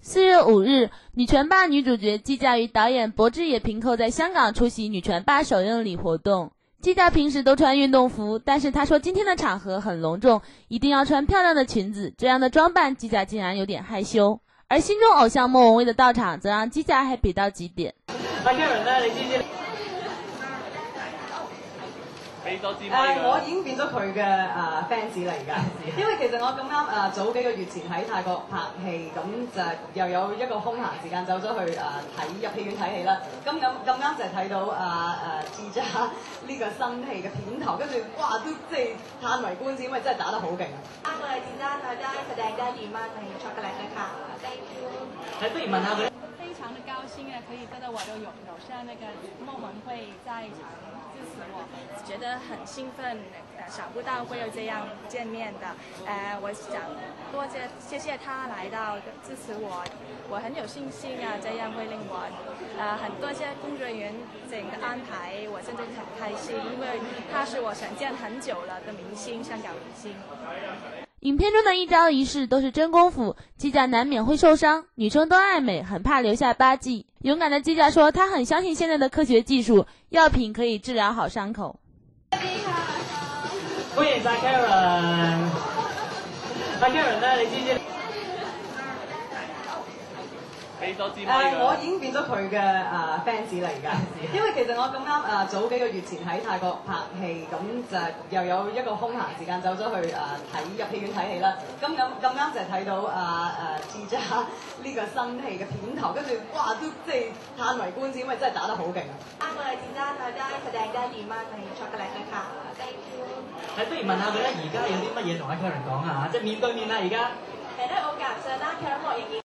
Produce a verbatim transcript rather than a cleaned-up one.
四月五日，女权吧女主角纪佳与导演柏智也平扣在香港出席女权吧首映礼活动。纪佳平时都穿运动服，但是她说今天的场合很隆重，一定要穿漂亮的裙子，这样的装扮纪佳竟然有点害羞。而心中偶像莫文蔚的到场，则让纪佳 happy 到極點。 阿 Karen 咧，你知唔知？ 誒、uh, 我已經變咗佢嘅誒 fans 啦而家，因為其實我咁啱誒早幾個月前喺泰國拍戲，咁就又有一個空閒時間走咗去誒睇入戲院睇戲啦。咁咁咁啱就係睇到啊誒紀佳呢個新戲嘅片頭，跟住哇都即係歎為觀止，因為真係打得好勁。 啱我哋紀佳佢ได้แสดงได้ดีมากในช็อกโกแลตนะคะ Thank you。 係不如問下佢。 非常的高興啊，可以得到我的偶偶像那個莫文蔚在場支持我，覺得很興奮，呃，想不到會有這樣見面的，呃，我想多謝謝謝他來到支持我，我很有信心啊，這樣會令我，呃，很多謝工作人員整個安排，我真的很開心，因為他是我想見很久了的明星，香港明星。 影片中的一招一式都是真功夫，纪佳难免会受伤，女生都爱美，很怕留下疤迹。勇敢的纪佳说，她很相信现在的科学技术，药品可以治疗好伤口。 歡迎晒 Karen， 阿 Karen 咧，你知唔知？誒、 uh, 我已經變咗佢嘅誒 fans 啦而家，因為其實我咁啱誒早幾個月前喺泰國拍戲，咁就又有一個空閒時間走咗去誒睇入戲院睇戲啦。咁咁咁啱就係睇到啊誒紀佳呢個新戲嘅片頭，跟住哇都即係歎為觀止，因為真係打得好勁啊！ 啱我哋紀佳佢ได้แสดงได้ดีมากในช็อกโกแลตนะคะ Thank you。 係不如問下佢咧，而家有啲乜嘢同阿 Karen 講啊？即係面對面啦，而家。 誒ได้โอกาสเจอหน้า Karen บอกอย่างนี้